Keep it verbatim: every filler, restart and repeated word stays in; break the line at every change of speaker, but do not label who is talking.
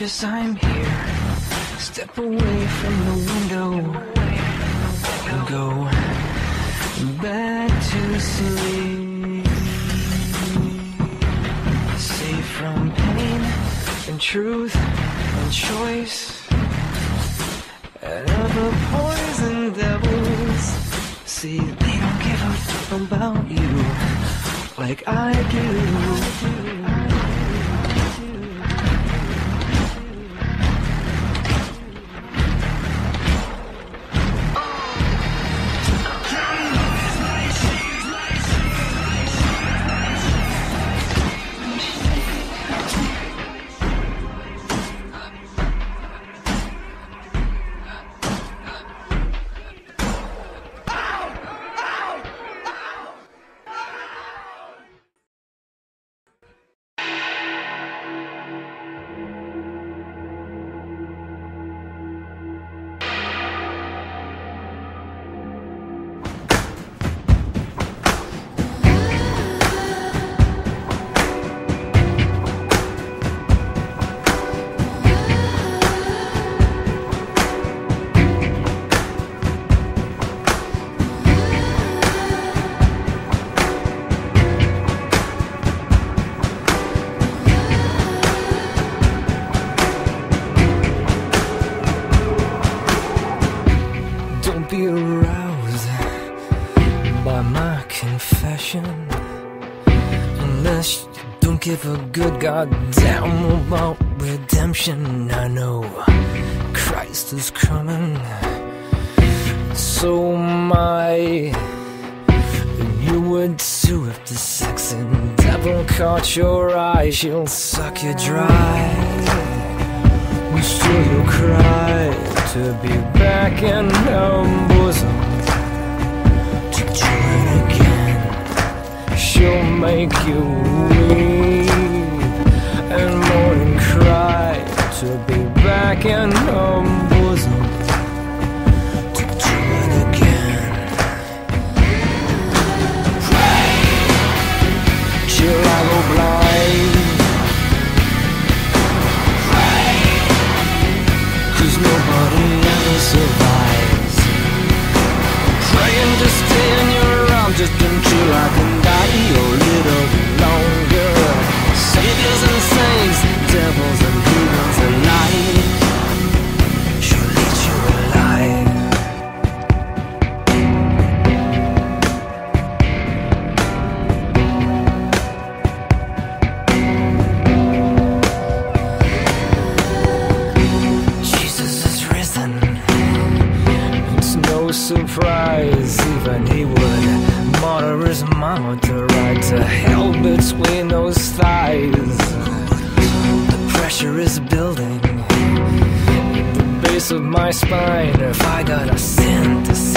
precious, I'm here. Step away from the window and go back to sleep. Safe from pain and truth and choice and other poison devils. See, they don't give a fuck about you like I do. Be aroused by my confession unless you don't give a good goddamn about redemption. I know Christ is coming, so am I. You would too if the sexy devil caught your eye. She'll suck you dry, and still you'll cry to be back in her bosom, to do it again. She'll make you weep and mourn and cry to be back in her bosom, to do it again. Pray till I go blind. Pray, 'cause nobody survives. Praying to stay in your arms just until I can die a little longer. Saviors and saints, devils and demons alike, she'll lead you alive. Surprise, even he would martyr his mama to ride to hell between those thighs. The pressure is building at the base of my spine. If I got a sin to